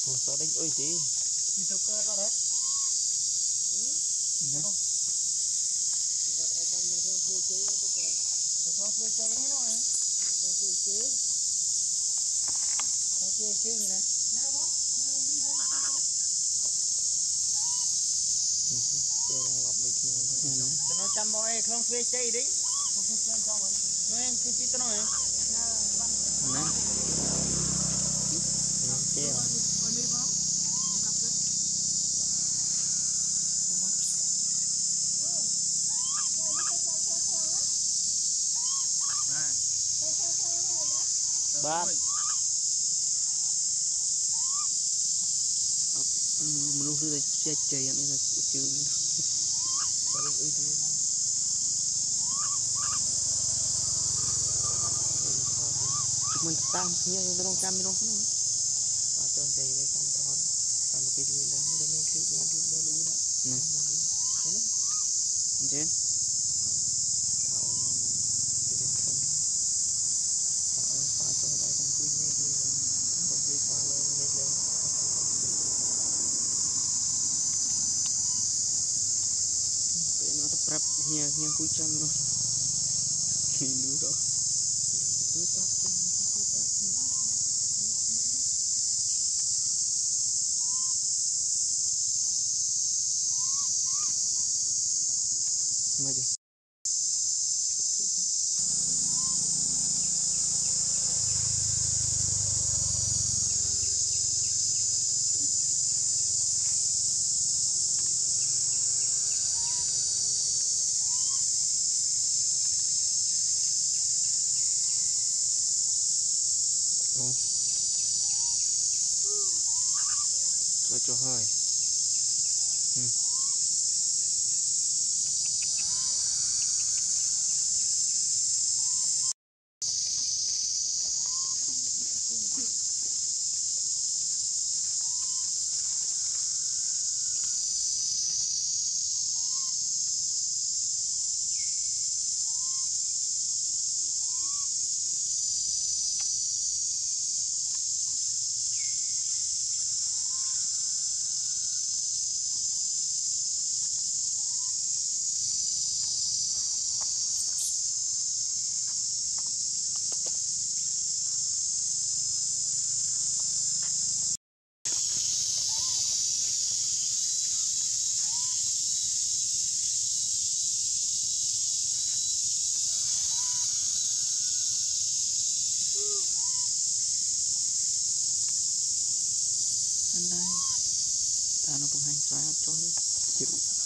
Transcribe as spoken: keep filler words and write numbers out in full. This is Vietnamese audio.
sao đánh ơi tí đi từ cơ ra đấy không không phê cháy đấy thôi không phê chế không phê chế gì này tôi đang lọc được nhiều cho nó chăm bói không phê cháy đấy không phê cháy cho mình nó em cứ chỉ tao nói nè treo ba mình luôn sẽ chơi em là chịu sao đấy ơi đi mình tam nhá nó đang chăm nó không và cho chơi với con thôi làm một cái đuôi lớn để mình clip nó được đỡ luôn đó nè thế thảo cái đến không thảo pha cho lại con quy nghe đi là con quy pha lên nghe lên để nó tập rap nhà nhà quy chăm nó khi nữa đó cứ tắt cứ tắt mà gì cho cho hơi ừ. anh đây ta nó cũng hay xoay cho đi